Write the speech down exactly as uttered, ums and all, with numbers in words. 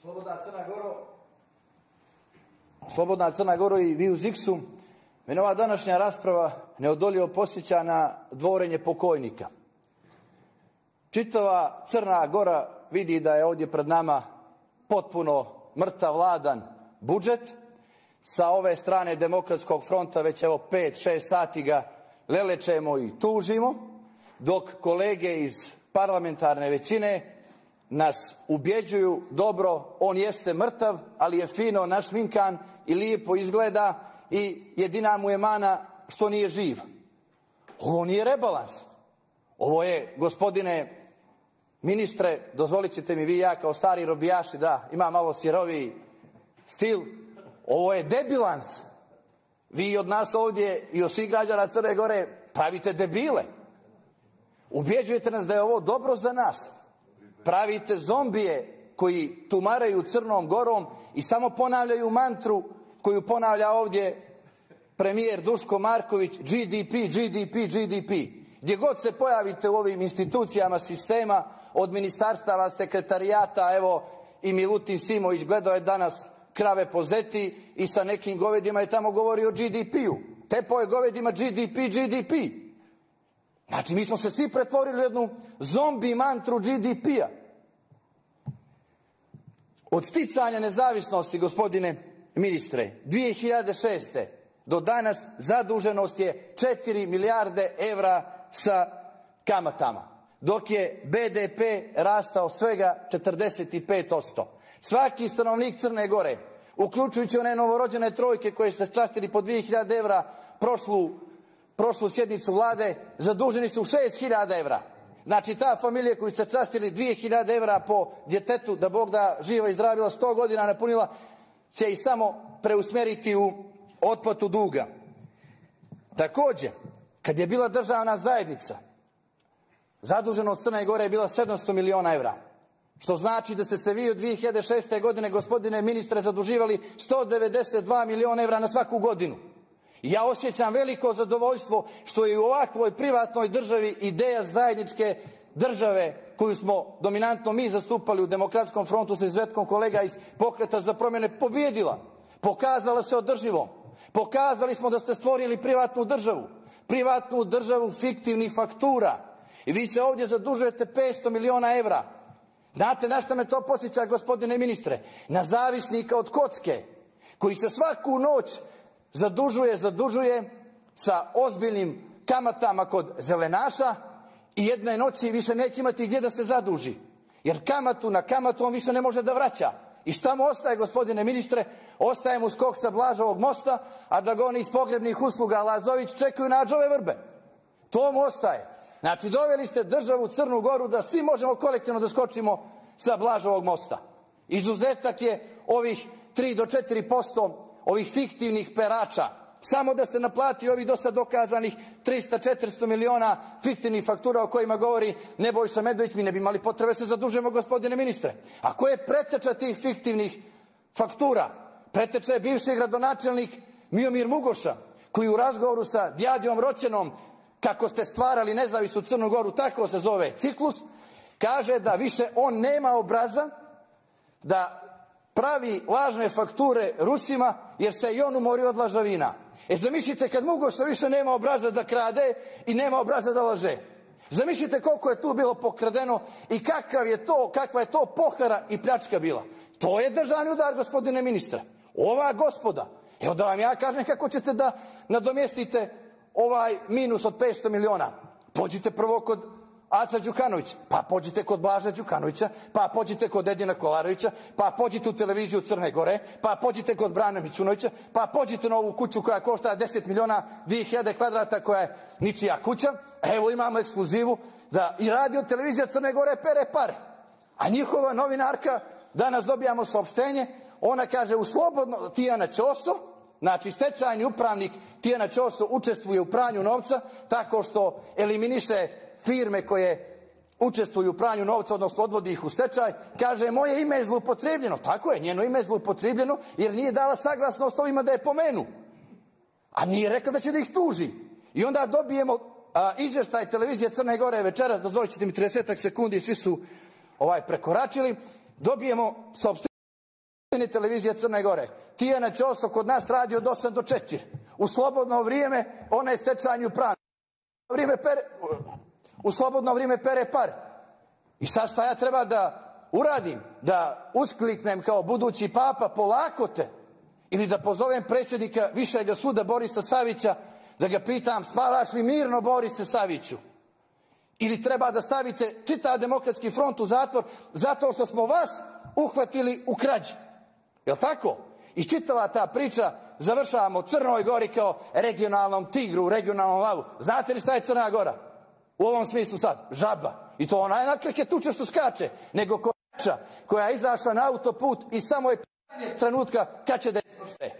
Slobodna Crna Goro, Slobodna Crna Goro i vi u Ziksu, mene ova današnja rasprava neodoljivo podsjeća na dvorenje pokojnika. Čitava Crna Gora vidi da je ovdje pred nama potpuno mrtav, ladan budžet. Sa ove strane Demokratskog fronta već evo pet šest sati ga lelečemo i tužimo, dok kolege iz parlamentarne većine nas ubjeđuju, dobro, on jeste mrtav, ali je fino našminkan i lijepo izgleda i jedina mu je mana što nije živ. Ovo nije rebalans. Ovo je, gospodine ministre, dozvolit ćete mi vi, ja kao stari robijaši, da ima malo siroviji stil, ovo je debilans. Vi od nas ovdje i od svih građana Crne Gore pravite debile. Ubjeđujete nas da je ovo dobro za nas. Pravite zombije koji tumaraju Crnom Gorom i samo ponavljaju mantru koju ponavlja ovdje premijer Duško Marković, G D P, G D P, G D P. Gdje god se pojavite u ovim institucijama sistema, od ministarstava, sekretarijata, evo i Milutin Simović gledao je danas krave po zeti i sa nekim govedima je tamo govorio o G D P-u. Tepao je govedima G D P, G D P. Znači, mi smo se svi pretvorili u jednu zombi mantru G D P-a. Od sticanja nezavisnosti, gospodine ministre, dvije hiljade šeste. do danas zaduženost je četiri milijarde evra sa kamatama, dok je B D P rastao svega četrdeset pet posto. Svaki stanovnik Crne Gore, uključujući one novorođene trojke koje se častili po dvije hiljade evra prošlu, prošlu sjednicu vlade, zaduženi su šest hiljada evra. Znači, ta familija koju se častili dvije hiljade evra po djetetu, da Bog da živa i zdrava bila sto godina napunila, će i samo preusmeriti u otplatu duga. Također, kad je bila državna zajednica, zaduženost Crne Gore je bila sedamsto miliona evra. Što znači da ste se vi od dvije hiljade šeste. godine, gospodine ministre, zaduživali sto devedeset dva miliona evra na svaku godinu. Ja osjećam veliko zadovoljstvo što je u ovakvoj privatnoj državi ideja zajedničke države koju smo dominantno mi zastupali u Demokratskom frontu sa izuzetkom kolega iz Pokreta za promjene pobjedila. Pokazala se održivom. Pokazali smo da ste stvorili privatnu državu. Privatnu državu fiktivnih faktura. I vi se ovdje zadužujete petsto miliona evra. Znate na što me to podsjeća, gospodine ministre? Na zavisnika od kocke, koji se svaku noć zadužuje, zadužuje sa ozbiljnim kamatama kod zelenaša i jedne noći više neće imati gdje da se zaduži. Jer kamatu na kamatu on više ne može da vraća. I šta mu ostaje, gospodine ministre? Ostaje mu skok sa Blažovog mosta, a da ga oni iz pogrebnih usluga Lazović čekaju na Adžove vrbe. To mu ostaje. Znači, doveli ste državu Crnu Goru da svi možemo kolektivno da skočimo sa Blažovog mosta. Izuzetak je ovih tri do četiri posto ovih fiktivnih perača. Samo da ste naplatili ovih dosta dokazanih trista do četiristo miliona fiktivnih faktura o kojima govori Nebojša Medović, mi ne bi imali potrebe se zadužujemo, gospodine ministre. A ko je preteča tih fiktivnih faktura? Preteča je bivši gradonačelnik Miomir Mugoša, koji u razgovoru sa Djadijom Roćenom, kako ste stvarali nezavisnu Crnu Goru, tako se zove ciklus, kaže da više on nema obraza da pravi lažne fakture Rusima, jer se i on umorio od lažavina. E, zamislite kad Mugoša više nema obraza da krade i nema obraza da laže. Zamislite koliko je tu bilo pokradeno i kakav je to, kakva je to pohara i pljačka bila. To je državni udar, gospodine ministre. Ova gospoda, evo da vam ja kažem kako ćete da nadomjestite ovaj minus od petsto miliona. Pođite prvo kod Aca Đukanovića, pa pođite kod Blaža Đukanovića, pa pođite kod Edina Kolarevića, pa pođite u televiziju Crne Gore, pa pođite kod Brana Mićunovića, pa pođite na ovu kuću koja košta deset miliona, dvije hiljade kvadrata, koja je ničija kuća. Evo imamo ekskluzivu da i radio televizija Crne Gore pere pare. A njihova novinarka, danas dobijamo saopštenje, ona kaže u slobodno, Tijana Ćoso, znači stečajni upravnik Tijana Ćoso učestvuje u pranju novca tako što eliminiše firme koje učestvuju u pranju novca, odnosno odvodi ih u stečaj, kaže moje ime je zloupotrebljeno. Tako je, njeno ime je zloupotrebljeno jer nije dala saglasnost ovima da je pomenu. A nije rekla da će da ih tuži. I onda dobijemo a, izvještaj televizije Crne Gore večeras, dozvolit ćete mi trideset sekundi, svi su ovaj prekoračili, dobijemo saopštenje Meni televizija Crne Gore. Tijana Ćoso kod nas radi od osam do četiri. U slobodno vrijeme ona je stečajni upravnik. U slobodno vrijeme pere par. I sad šta ja treba da uradim? Da uskliknem kao budući papa polako te? Ili da pozovem predsjednika Višega suda Borisa Savića da ga pitam spavaš li mirno Borise Saviću? Ili treba da stavite čitav Demokratski front u zatvor zato što smo vas uhvatili u krađi? Jel' tako? I čitava ta priča završavamo u Crnoj Gori kao regionalnom tigru, regionalnom lavu. Znate li šta je Crna Gora? U ovom smislu sad, žaba. I to ona je nakrake tuče što skače, nego kojača koja je izašla na autoput i samo je pitanje trenutka kad će da je